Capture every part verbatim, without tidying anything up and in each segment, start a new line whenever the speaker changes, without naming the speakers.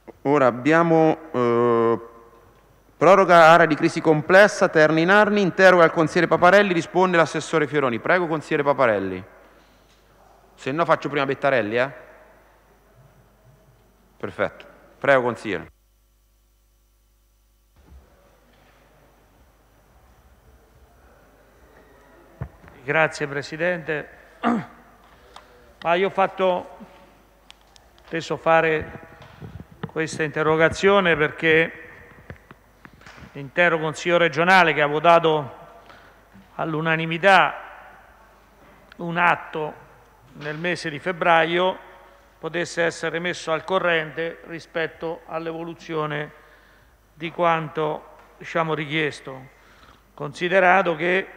Ora abbiamo eh, proroga area di crisi complessa, Terni Narni, interroga il consigliere Paparelli, risponde l'assessore Fioroni. Prego, consigliere Paparelli. Se no faccio prima Bettarelli, eh? Perfetto. Prego, consigliere.
Grazie Presidente. Ma io ho fatto, penso fare questa interrogazione perché l'intero Consiglio regionale, che ha votato all'unanimità un atto nel mese di febbraio, potesse essere messo al corrente rispetto all'evoluzione di quanto, diciamo, richiesto, considerato che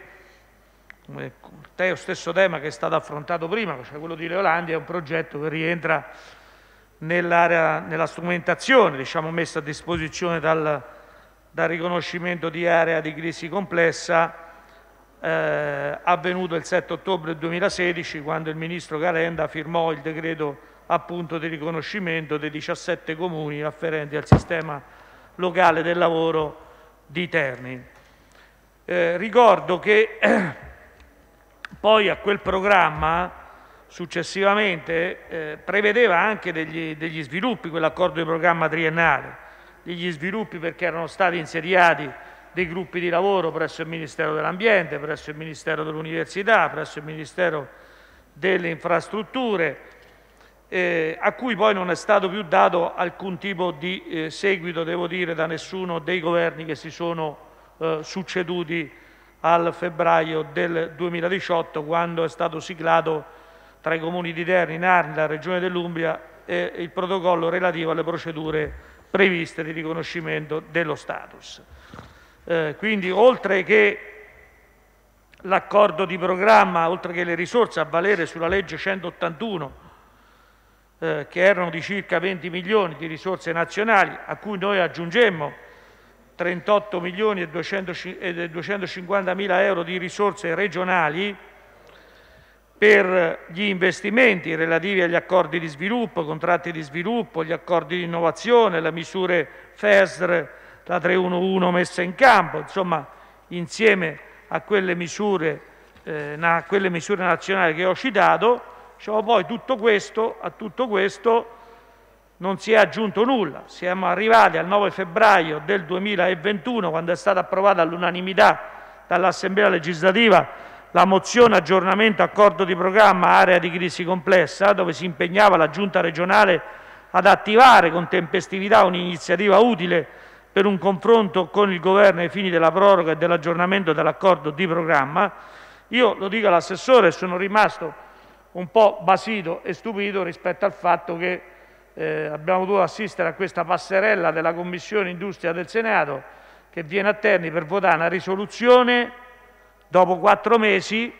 lo stesso tema che è stato affrontato prima, cioè quello di Leolandia, è un progetto che rientra nell'area, nella strumentazione, diciamo, messa a disposizione dal, dal riconoscimento di area di crisi complessa, eh, avvenuto il sette ottobre duemilasedici, quando il ministro Calenda firmò il decreto appunto di riconoscimento dei diciassette comuni afferenti al sistema locale del lavoro di Terni. Eh, ricordo che eh, poi a quel programma successivamente eh, prevedeva anche degli, degli sviluppi, quell'accordo di programma triennale, degli sviluppi perché erano stati insediati dei gruppi di lavoro presso il Ministero dell'Ambiente, presso il Ministero dell'Università, presso il Ministero delle Infrastrutture, eh, a cui poi non è stato più dato alcun tipo di eh, seguito, devo dire, da nessuno dei governi che si sono eh, succeduti al febbraio del duemiladiciotto, quando è stato siglato tra i comuni di Terni, Narni, la Regione dell'Umbria e il protocollo relativo alle procedure previste di riconoscimento dello status. Eh, quindi, oltre che l'accordo di programma, oltre che le risorse a valere sulla legge centottantuno, eh, che erano di circa venti milioni di risorse nazionali, a cui noi aggiungemmo trentotto milioni e duecentocinquanta mila euro di risorse regionali per gli investimenti relativi agli accordi di sviluppo, contratti di sviluppo, gli accordi di innovazione, le misure F E S R, la trecentoundici messa in campo, insomma, insieme a quelle misure, eh, a quelle misure nazionali che ho citato. Diciamo, poi tutto questo, a tutto questo non si è aggiunto nulla. Siamo arrivati al nove febbraio del duemilaventuno, quando è stata approvata all'unanimità dall'Assemblea legislativa la mozione aggiornamento accordo di programma area di crisi complessa, dove si impegnava la Giunta regionale ad attivare con tempestività un'iniziativa utile per un confronto con il Governo ai fini della proroga e dell'aggiornamento dell'accordo di programma. Io, lo dico all'assessore, sono rimasto un po' basito e stupito rispetto al fatto che Eh, abbiamo dovuto assistere a questa passerella della Commissione Industria del Senato, che viene a Terni per votare una risoluzione dopo quattro mesi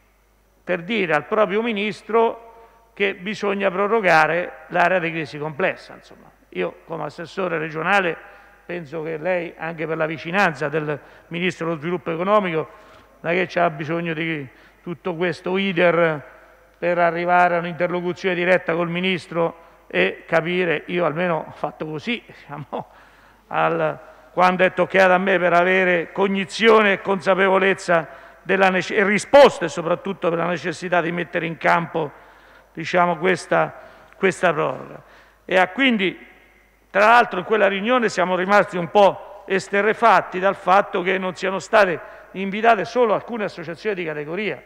per dire al proprio Ministro che bisogna prorogare l'area di crisi complessa. Insomma, io come assessore regionale penso che lei, anche per la vicinanza del Ministro dello Sviluppo Economico, non è che c'ha bisogno di tutto questo iter per arrivare a un'interlocuzione diretta col Ministro e capire. Io almeno ho fatto così, diciamo, al, quando è toccato a me, per avere cognizione e consapevolezza della e risposte soprattutto per la necessità di mettere in campo, diciamo, questa, questa proroga. E a quindi, tra l'altro, in quella riunione siamo rimasti un po' esterrefatti dal fatto che non siano state invitate solo alcune associazioni di categoria.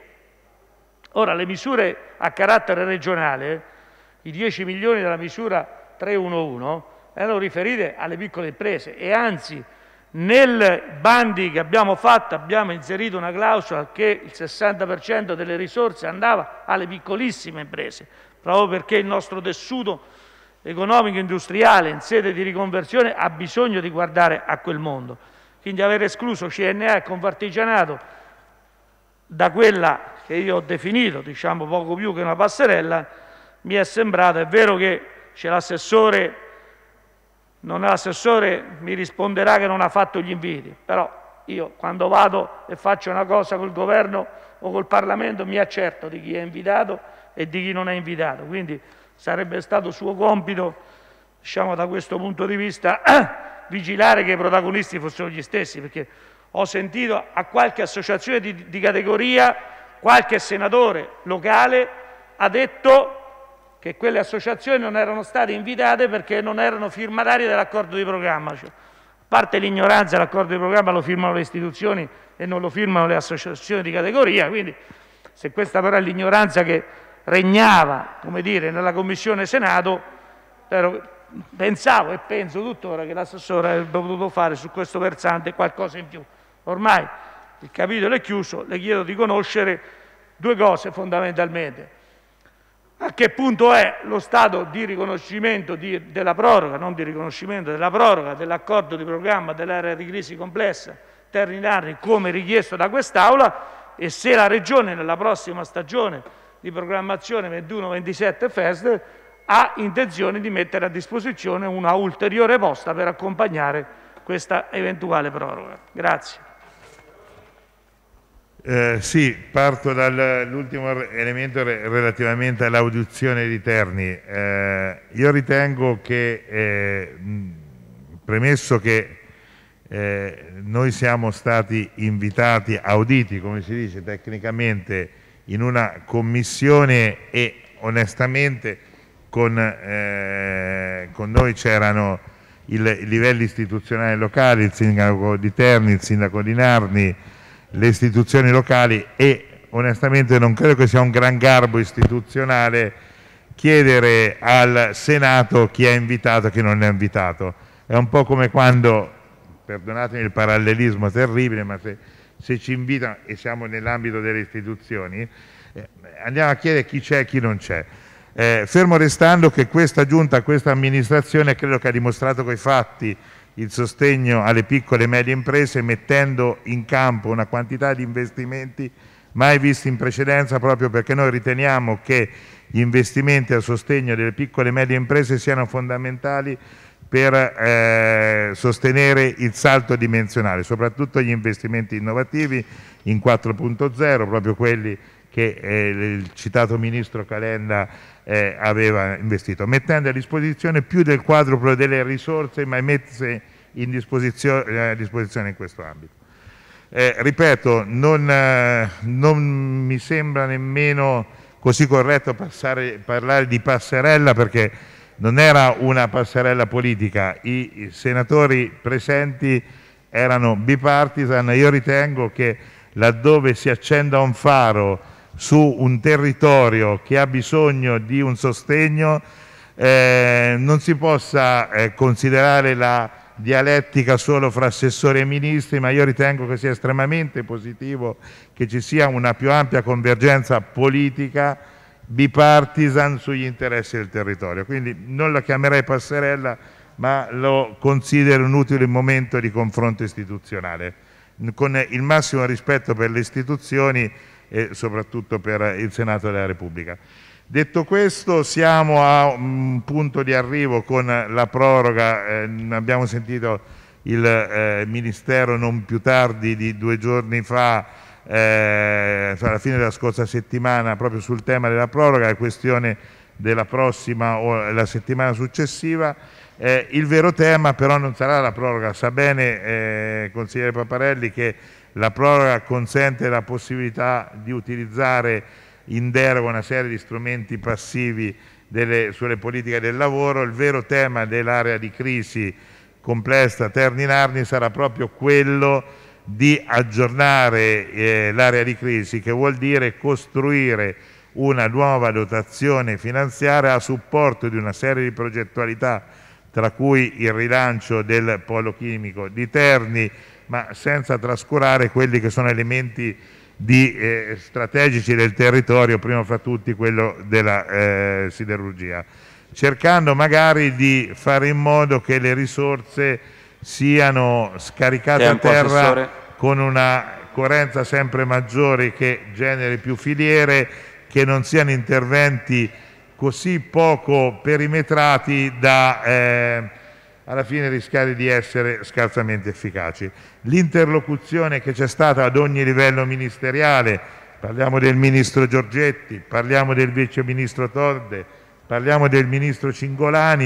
Ora, le misure a carattere regionale, i dieci milioni della misura trecentoundici, erano riferite alle piccole imprese e anzi nel bandi che abbiamo fatto abbiamo inserito una clausola che il sessanta per cento delle risorse andava alle piccolissime imprese, proprio perché il nostro tessuto economico industriale in sede di riconversione ha bisogno di guardare a quel mondo. Quindi aver escluso C N A e Confartigianato da quella che io ho definito, diciamo, poco più che una passerella, mi è sembrato. È vero che c'è l'assessore, non l'assessore mi risponderà che non ha fatto gli inviti, però io quando vado e faccio una cosa col governo o col Parlamento mi accerto di chi è invitato e di chi non è invitato, quindi sarebbe stato suo compito diciamo, da questo punto di vista vigilare che i protagonisti fossero gli stessi, perché ho sentito a qualche associazione di, di categoria, qualche senatore locale ha detto che quelle associazioni non erano state invitate perché non erano firmatarie dell'accordo di programma. Cioè, a parte l'ignoranza, l'accordo di programma lo firmano le istituzioni e non lo firmano le associazioni di categoria, quindi se questa però è l'ignoranza che regnava, come dire, nella Commissione Senato, però pensavo e penso tuttora che l'assessore avrebbe potuto fare su questo versante qualcosa in più. Ormai il capitolo è chiuso, le chiedo di conoscere due cose fondamentalmente. A che punto è lo stato di riconoscimento di, della proroga, non di riconoscimento, della proroga dell'accordo di programma dell'area di crisi complessa Terni Narni come richiesto da quest'Aula, e se la Regione nella prossima stagione di programmazione ventuno ventisette F E S D ha intenzione di mettere a disposizione una ulteriore posta per accompagnare questa eventuale proroga. Grazie.
Eh, sì, parto dall'ultimo elemento relativamente all'audizione di Terni. Eh, io ritengo che, eh, premesso che eh, noi siamo stati invitati, auditi, come si dice tecnicamente, in una commissione e onestamente con, eh, con noi c'erano i livelli istituzionali locali, il sindaco di Terni, il sindaco di Narni, le istituzioni locali, e onestamente non credo che sia un gran garbo istituzionale chiedere al Senato chi è invitato e chi non è invitato. È un po' come quando, perdonatemi il parallelismo terribile, ma se, se ci invitano e siamo nell'ambito delle istituzioni, eh, andiamo a chiedere chi c'è e chi non c'è. Eh, fermo restando che questa giunta, questa amministrazione credo che ha dimostrato coi fatti il sostegno alle piccole e medie imprese, mettendo in campo una quantità di investimenti mai visti in precedenza, proprio perché noi riteniamo che gli investimenti a sostegno delle piccole e medie imprese siano fondamentali per eh, sostenere il salto dimensionale, soprattutto gli investimenti innovativi in quattro punto zero, proprio quelli che eh, il citato ministro Calenda eh, aveva investito, mettendo a disposizione più del quadruplo delle risorse mai messe in disposizione, eh, a disposizione in questo ambito. Eh, ripeto, non, eh, non mi sembra nemmeno così corretto passare, parlare di passerella, perché non era una passerella politica, i, i senatori presenti erano bipartisan. Io ritengo che laddove si accenda un faro su un territorio che ha bisogno di un sostegno, eh, non si possa eh, considerare la dialettica solo fra assessori e ministri, ma io ritengo che sia estremamente positivo che ci sia una più ampia convergenza politica bipartisan sugli interessi del territorio. Quindi non la chiamerei passerella, ma lo considero un utile momento di confronto istituzionale, con il massimo rispetto per le istituzioni e soprattutto per il Senato della Repubblica. Detto questo, siamo a un punto di arrivo con la proroga. Eh, abbiamo sentito il eh, Ministero non più tardi di due giorni fa, eh, alla fine della scorsa settimana, proprio sul tema della proroga, è questione della prossima o la settimana successiva. Eh, il vero tema però non sarà la proroga. Sa bene, eh, consigliere Paparelli, che la proroga consente la possibilità di utilizzare in deroga una serie di strumenti passivi delle, sulle politiche del lavoro. Il vero tema dell'area di crisi complessa Terni Narni sarà proprio quello di aggiornare eh, l'area di crisi, che vuol dire costruire una nuova dotazione finanziaria a supporto di una serie di progettualità, tra cui il rilancio del polo chimico di Terni, ma senza trascurare quelli che sono elementi di, eh, strategici del territorio, prima fra tutti quello della eh, siderurgia, cercando magari di fare in modo che le risorse siano scaricate Tempo, a terra assessore. Con una coerenza sempre maggiore, che generi più filiere, che non siano interventi così poco perimetrati da eh, alla fine rischiare di essere scarsamente efficaci. L'interlocuzione che c'è stata ad ogni livello ministeriale, parliamo del ministro Giorgetti, parliamo del vice ministro Todde, parliamo del ministro Cingolani,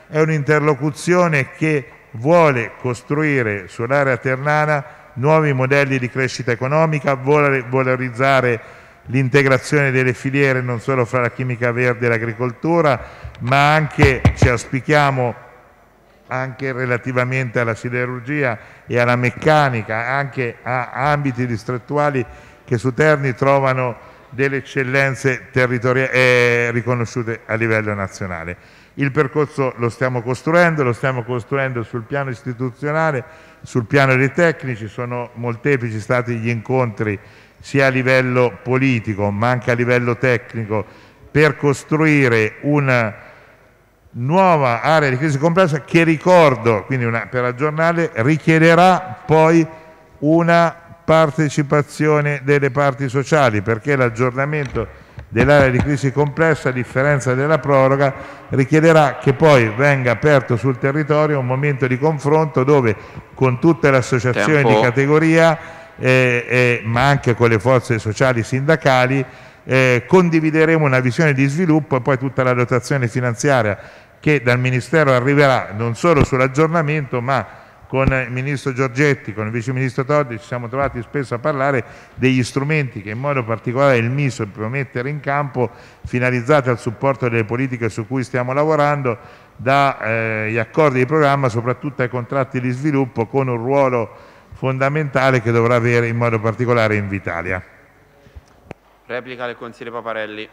è un'interlocuzione che vuole costruire sull'area ternana nuovi modelli di crescita economica, vuole valorizzare l'integrazione delle filiere non solo fra la chimica verde e l'agricoltura, ma anche, ci auspichiamo, anche relativamente alla siderurgia e alla meccanica, anche a ambiti distrettuali che su Terni trovano delle eccellenze territoriali eh, riconosciute a livello nazionale. Il percorso lo stiamo costruendo, lo stiamo costruendo sul piano istituzionale, sul piano dei tecnici, sono molteplici stati gli incontri sia a livello politico ma anche a livello tecnico per costruire una nuova area di crisi complessa che, ricordo, quindi una, per aggiornare, richiederà poi una partecipazione delle parti sociali, perché l'aggiornamento dell'area di crisi complessa, a differenza della proroga, richiederà che poi venga aperto sul territorio un momento di confronto dove con tutte le associazioni
Tempo.
di categoria eh, eh, ma anche con le forze sociali sindacali eh, condivideremo una visione di sviluppo e poi tutta la dotazione finanziaria che dal Ministero arriverà non solo sull'aggiornamento, ma con il Ministro Giorgetti, con il Vice Ministro Toddi ci siamo trovati spesso a parlare degli strumenti che in modo particolare il Miso può mettere in campo, finalizzati al supporto delle politiche su cui stiamo lavorando, dagli eh, accordi di programma soprattutto ai contratti di sviluppo, con un ruolo fondamentale che dovrà avere in modo particolare Invitalia.
Replica del consigliere Paparelli.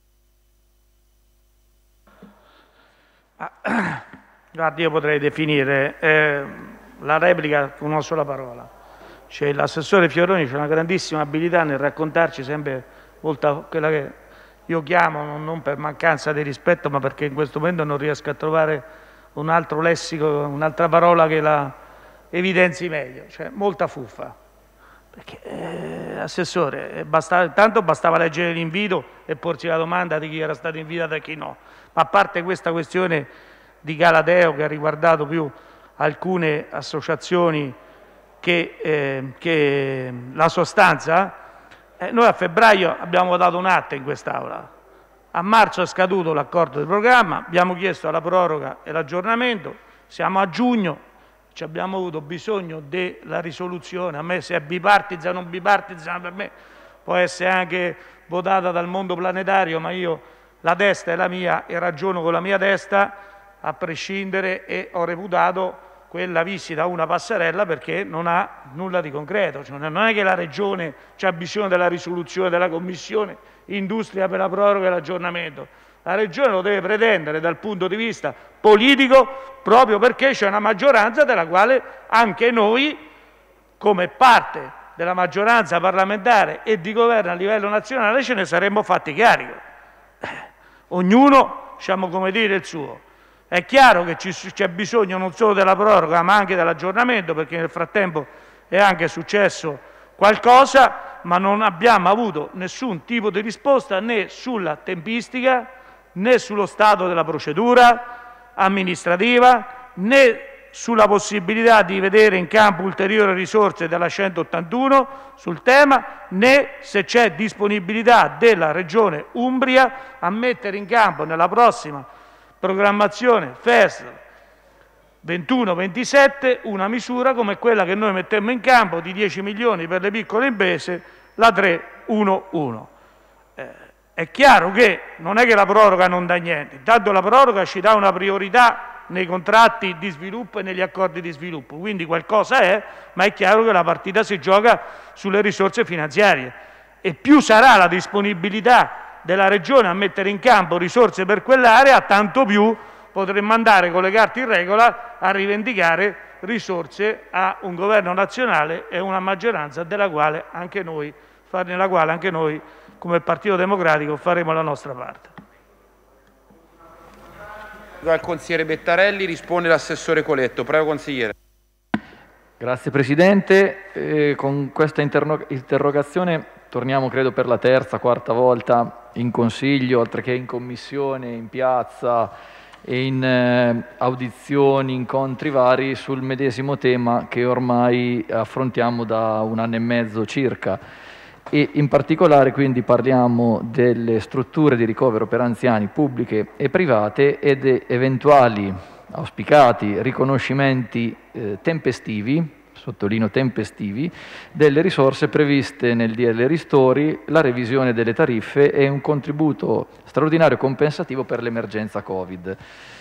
Ah, guardi, io potrei definire eh, la replica con una sola parola. Cioè, l'assessore Fioroni c'è una grandissima abilità nel raccontarci sempre molta, quella che io chiamo, non, non per mancanza di rispetto, ma perché in questo momento non riesco a trovare un altro lessico, un'altra parola che la evidenzi meglio, cioè molta fuffa. Perché, eh, assessore, bastava, tanto bastava leggere l'invito e porsi la domanda di chi era stato invitato e chi no. Ma a parte questa questione di Galateo che ha riguardato più alcune associazioni che, eh, che la sostanza, eh, noi a febbraio abbiamo votato un atto in quest'Aula. A marzo è scaduto l'accordo di programma, abbiamo chiesto la proroga e l'aggiornamento, siamo a giugno, ci abbiamo avuto bisogno della risoluzione. A me se è bipartisan o non bipartisan, per me può essere anche votata dal mondo planetario, ma io la testa è la mia e ragiono con la mia testa a prescindere, e ho reputato quella visita una passerella perché non ha nulla di concreto. Cioè, non è che la Regione ha bisogno della risoluzione della Commissione Industria per la proroga e l'aggiornamento. La Regione lo deve pretendere dal punto di vista politico proprio perché c'è una maggioranza della quale anche noi, come parte della maggioranza parlamentare e di governo a livello nazionale, ce ne saremmo fatti carico. Eh, ognuno, diciamo, come dire, il suo. È chiaro che c'è bisogno non solo della proroga ma anche dell'aggiornamento, perché nel frattempo è anche successo qualcosa, ma non abbiamo avuto nessun tipo di risposta né sulla tempistica, né sullo stato della procedura amministrativa, né sulla possibilità di vedere in campo ulteriori risorse della centottantuno sul tema, né se c'è disponibilità della Regione Umbria a mettere in campo nella prossima programmazione F E S ventuno ventisette una misura come quella che noi mettemmo in campo di dieci milioni per le piccole imprese, la tre uno uno. Eh, è chiaro che non è che la proroga non dà niente, intanto la proroga ci dà una priorità nei contratti di sviluppo e negli accordi di sviluppo, quindi qualcosa è, ma è chiaro che la partita si gioca sulle risorse finanziarie e più sarà la disponibilità della Regione a mettere in campo risorse per quell'area, tanto più potremmo andare con le carte in regola a rivendicare risorse a un governo nazionale e una maggioranza della quale anche noi, nella quale anche noi come Partito Democratico faremo la nostra parte.
Al consigliere Bettarelli risponde l'assessore Coletto. Prego, consigliere.
Grazie Presidente. Eh, con questa interrogazione torniamo, credo, per la terza, quarta volta in Consiglio, oltre che in Commissione, in piazza e in eh, audizioni, incontri vari sul medesimo tema che ormai affrontiamo da un anno e mezzo circa. E in particolare quindi parliamo delle strutture di ricovero per anziani pubbliche e private e di eventuali auspicati riconoscimenti eh, tempestivi, sottolineo tempestivi, delle risorse previste nel D L Ristori, la revisione delle tariffe e un contributo straordinario compensativo per l'emergenza Covid.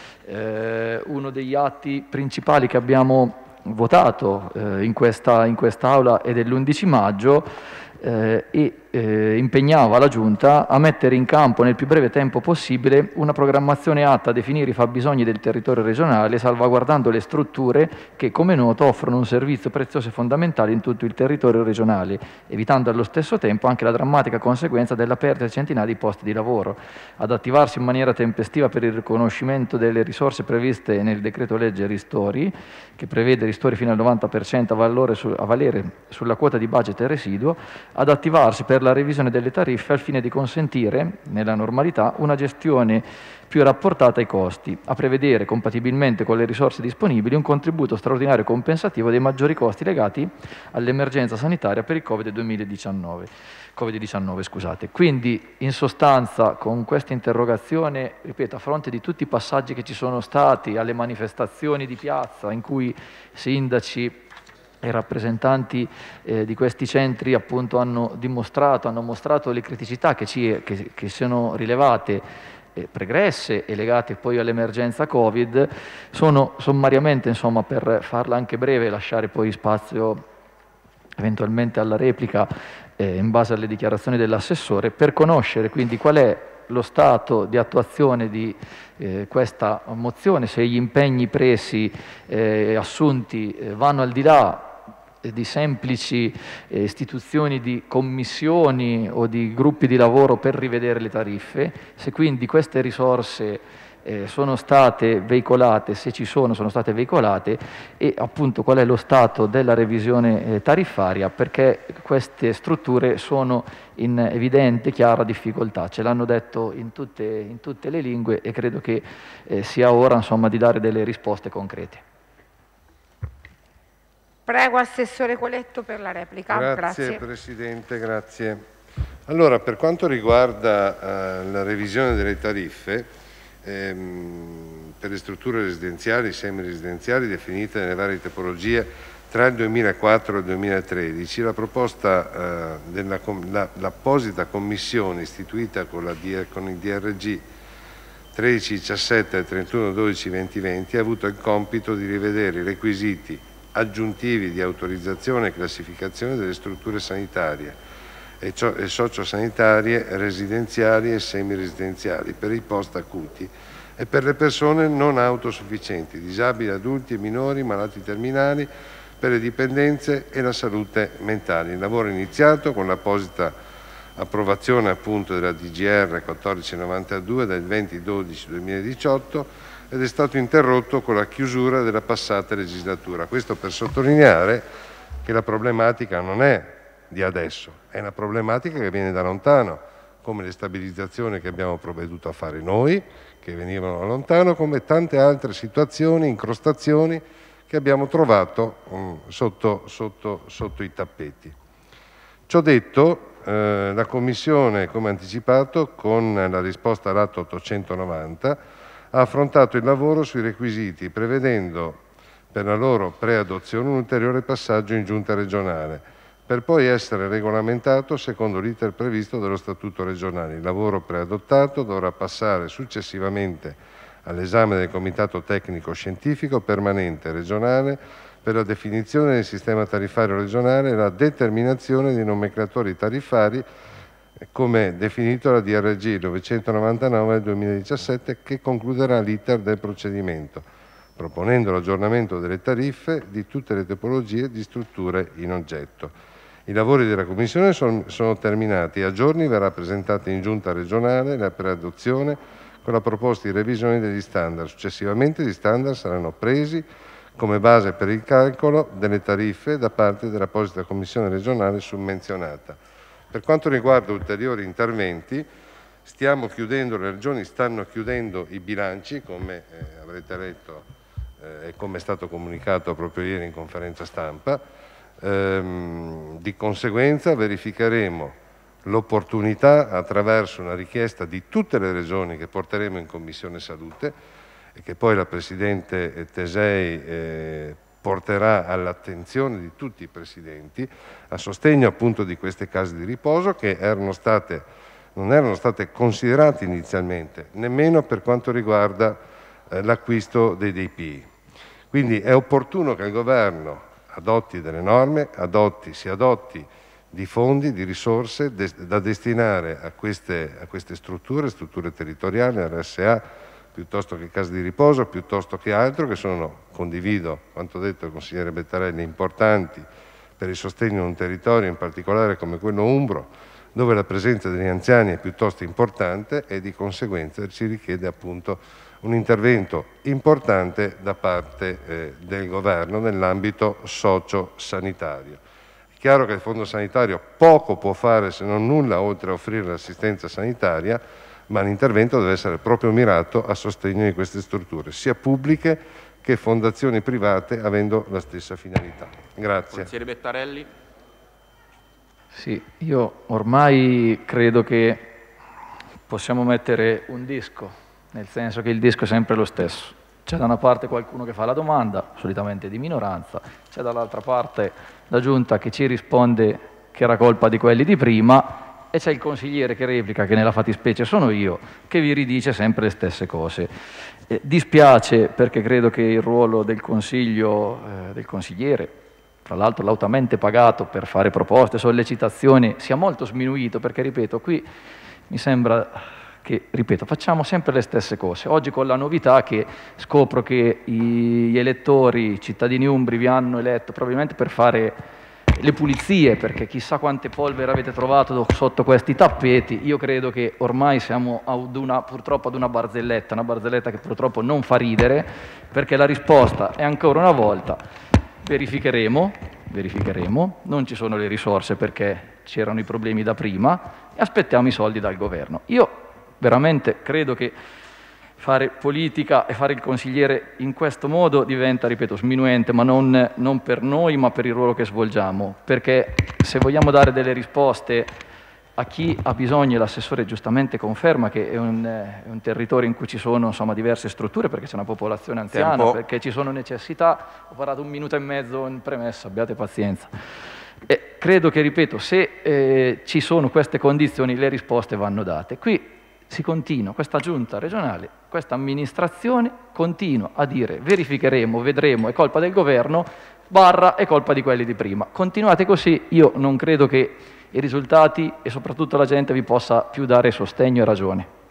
Eh, uno degli atti principali che abbiamo votato eh, in questa in quest'Aula è dell'undici maggio eh, e eh, impegnava la Giunta a mettere in campo nel più breve tempo possibile una programmazione atta a definire i fabbisogni del territorio regionale, salvaguardando le strutture che, come noto, offrono un servizio prezioso e fondamentale in tutto il territorio regionale, evitando allo stesso tempo anche la drammatica conseguenza della perdita di centinaia di posti di lavoro. Ad attivarsi in maniera tempestiva per il riconoscimento delle risorse previste nel decreto legge Ristori, che prevede ristori fino al novanta per cento a, valore su, a valere sulla quota di budget e residuo, ad attivarsi per la revisione delle tariffe al fine di consentire, nella normalità, una gestione più rapportata ai costi, a prevedere, compatibilmente con le risorse disponibili, un contributo straordinario compensativo dei maggiori costi legati all'emergenza sanitaria per il Covid duemiladiciannove. Covid diciannove, scusate. Quindi, in sostanza, con questa interrogazione, ripeto, a fronte di tutti i passaggi che ci sono stati, alle manifestazioni di piazza in cui sindaci i rappresentanti eh, di questi centri appunto hanno dimostrato, hanno mostrato le criticità che, ci, che, che sono rilevate, eh, pregresse e legate poi all'emergenza Covid, sono sommariamente, insomma, per farla anche breve e lasciare poi spazio eventualmente alla replica eh, in base alle dichiarazioni dell'assessore, per conoscere quindi qual è lo stato di attuazione di eh, questa mozione, se gli impegni presi e eh, assunti eh, vanno al di là di semplici eh, istituzioni di commissioni o di gruppi di lavoro per rivedere le tariffe, se quindi queste risorse eh, sono state veicolate, se ci sono, sono state veicolate, e appunto qual è lo stato della revisione eh, tariffaria, perché queste strutture sono in evidente, chiara difficoltà. Ce l'hanno detto in tutte, in tutte le lingue e credo che eh, sia ora, insomma, di dare delle risposte concrete.
Prego Assessore Coletto per la replica.
Grazie, grazie. Presidente, grazie. Allora, per quanto riguarda eh, la revisione delle tariffe ehm, per le strutture residenziali e semiresidenziali definite nelle varie tipologie tra il duemilaquattro e il duemilatredici, la proposta eh, dell'apposita commissione istituita con, la, con il D R G tredici diciassette e trentuno dodici duemilaventi ha avuto il compito di rivedere i requisiti aggiuntivi di autorizzazione e classificazione delle strutture sanitarie e, e sociosanitarie residenziali e semiresidenziali per i post acuti e per le persone non autosufficienti, disabili, adulti e minori, malati terminali, per le dipendenze e la salute mentale. Il lavoro è iniziato con l'apposita approvazione appunto della D G R quattordici novantadue del venti dodici duemiladiciotto ed è stato interrotto con la chiusura della passata legislatura. Questo per sottolineare che la problematica non è di adesso, è una problematica che viene da lontano, come le stabilizzazioni che abbiamo provveduto a fare noi, che venivano da lontano, come tante altre situazioni, incrostazioni che abbiamo trovato um, sotto, sotto, sotto i tappeti. Ciò detto, eh, la Commissione, come anticipato, con la risposta all'atto ottocentonovanta, ha affrontato il lavoro sui requisiti, prevedendo per la loro preadozione un ulteriore passaggio in giunta regionale, per poi essere regolamentato secondo l'iter previsto dallo Statuto regionale. Il lavoro preadottato dovrà passare successivamente all'esame del Comitato Tecnico Scientifico Permanente regionale per la definizione del sistema tariffario regionale e la determinazione dei nomenclatori tariffari come definito la D R G novecentonovantanove del duemiladiciassette, che concluderà l'iter del procedimento, proponendo l'aggiornamento delle tariffe di tutte le tipologie di strutture in oggetto. I lavori della Commissione sono, sono terminati e a giorni verrà presentata in Giunta regionale la preadozione con la proposta di revisione degli standard. Successivamente gli standard saranno presi come base per il calcolo delle tariffe da parte dell'apposita Commissione regionale summenzionata. Per quanto riguarda ulteriori interventi, stiamo chiudendo, le regioni stanno chiudendo i bilanci, come eh, avrete letto eh, e come è stato comunicato proprio ieri in conferenza stampa. Ehm, di conseguenza verificheremo l'opportunità, attraverso una richiesta di tutte le regioni che porteremo in Commissione Salute, e che poi la Presidente Tesei eh, porterà all'attenzione di tutti i Presidenti, a sostegno appunto di queste case di riposo che erano state, non erano state considerate inizialmente, nemmeno per quanto riguarda eh, l'acquisto dei D P I. Quindi è opportuno che il Governo adotti delle norme, adotti, si adotti di fondi, di risorse de da destinare a queste, a queste strutture, strutture territoriali, R S A, piuttosto che case di riposo, piuttosto che altro, che sono, condivido quanto detto dal consigliere Bettarelli, importanti per il sostegno di un territorio, in particolare come quello umbro, dove la presenza degli anziani è piuttosto importante e di conseguenza ci richiede appunto un intervento importante da parte eh, del Governo nell'ambito socio-sanitario. È chiaro che il Fondo Sanitario poco può fare se non nulla oltre a offrire l'assistenza sanitaria, ma l'intervento deve essere proprio mirato a sostegno di queste strutture, sia pubbliche che fondazioni private, avendo la stessa finalità. Grazie.
Consigliere Bettarelli.
Sì, io ormai credo che possiamo mettere un disco, nel senso che il disco è sempre lo stesso. C'è da una parte qualcuno che fa la domanda, solitamente di minoranza, c'è dall'altra parte la Giunta che ci risponde che era colpa di quelli di prima e c'è il consigliere che replica, che nella fattispecie sono io, che vi ridice sempre le stesse cose. Eh, dispiace perché credo che il ruolo del consiglio, eh, del consigliere, tra l'altro lautamente pagato per fare proposte, sollecitazioni, sia molto sminuito, perché ripeto, qui mi sembra che, ripeto, facciamo sempre le stesse cose. Oggi con la novità che scopro che gli elettori, i cittadini umbri vi hanno eletto probabilmente per fare le pulizie, perché chissà quante polvere avete trovato sotto questi tappeti. Io credo che ormai siamo ad una, purtroppo ad una barzelletta, una barzelletta che purtroppo non fa ridere, perché la risposta è ancora una volta verificheremo, verificheremo, non ci sono le risorse perché c'erano i problemi da prima e aspettiamo i soldi dal governo. Io veramente credo che fare politica e fare il consigliere in questo modo diventa, ripeto, sminuente, ma non, non per noi, ma per il ruolo che svolgiamo, perché se vogliamo dare delle risposte a chi ha bisogno, e l'assessore giustamente conferma che è un, è un territorio in cui ci sono insomma, diverse strutture, perché c'è una popolazione anziana,
Tempo.
perché ci sono necessità, ho parlato un minuto e mezzo in premessa, abbiate pazienza. E credo che, ripeto, se eh, ci sono queste condizioni, le risposte vanno date. Qui si continua, questa giunta regionale, questa amministrazione continua a dire verificheremo, vedremo, è colpa del governo, barra è colpa di quelli di prima. Continuate così, io non credo che i risultati e soprattutto la gente vi possa più dare sostegno e ragione.